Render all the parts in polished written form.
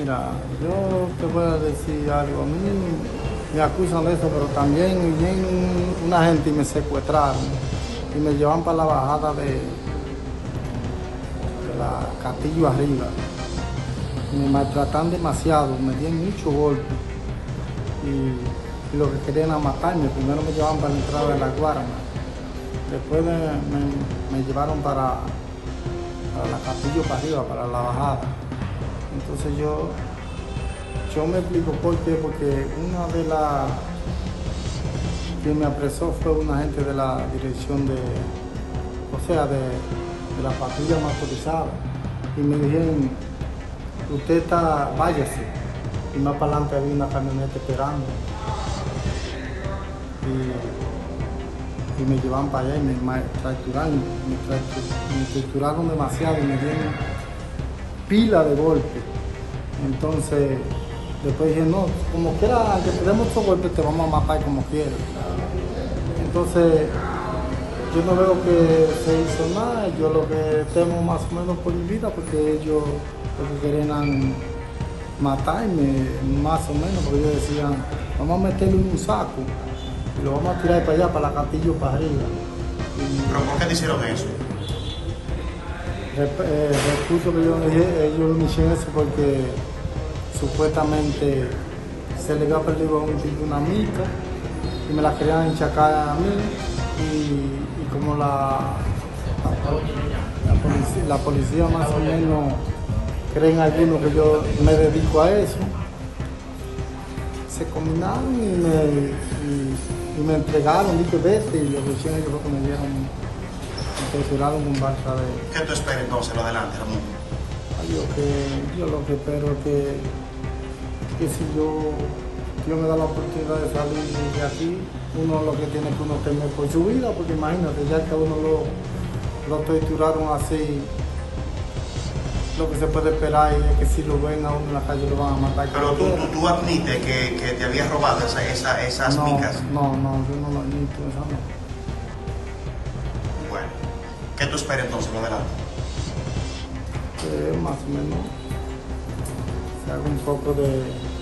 Mira, yo te voy a decir algo. A mí me acusan de eso, pero también vienen una gente y me secuestraron y me llevan para la bajada de la Castillo arriba. Me maltratan demasiado, me dieron muchos golpes y lo que querían era matarme. Primero me llevaban para la entrada de la Guarma, después me llevaron para la Castillo para arriba, para la bajada. Entonces yo me explico por qué, porque una de las que me apresó fue una agente de la dirección de la patrulla motorizada, y me dijeron, usted váyase, y más para adelante había una camioneta esperando, y me llevaban para allá y me torturaron demasiado y me dieron pila de golpes. Entonces después dije, no, como quiera que te demos estos golpes te vamos a matar como quieras. Entonces yo no veo que se hizo nada. Yo lo que temo más o menos por mi vida, porque ellos lo que querían matarme más o menos, porque ellos decían, vamos a meterlo en un saco y lo vamos a tirar para allá, para la Castillo para arriba. ¿Pero por qué te hicieron eso? Recurso que yo dije, ellos me hicieron eso porque supuestamente se le había perdido a un tipo una mica y me la querían enchacar a mí, y como la policía más o menos creen algunos que yo me dedico a eso, se combinaron y me entregaron, dije vete, y lo que hicieron ellos fue que me dieron, me torturaron con balsa de... ¿Qué tú esperas entonces lo adelante, Ramón? Yo lo que espero es que si Dios me da la oportunidad de salir de aquí, uno lo que tiene que uno temer por su vida, porque imagínate, ya que a uno lo torturaron así, lo que se puede esperar es que si lo ven a uno en la calle lo van a matar. Pero tú admites que te habías robado esas micas. No, yo no lo admito, eso no. Bueno, ¿qué tú esperas entonces lo adelante? Que más o menos se haga un poco de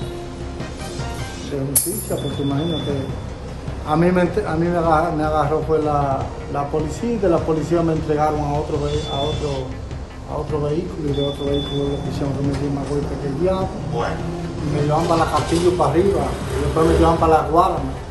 justicia, porque imagínate, a mí me agarró fue la policía, y de la policía me entregaron a otro vehículo, y de otro vehículo lo que hicieron que me dio más golpe que el diablo. Bueno. Y me llevan para la Castillo para arriba, y después me llevan para la Guarma.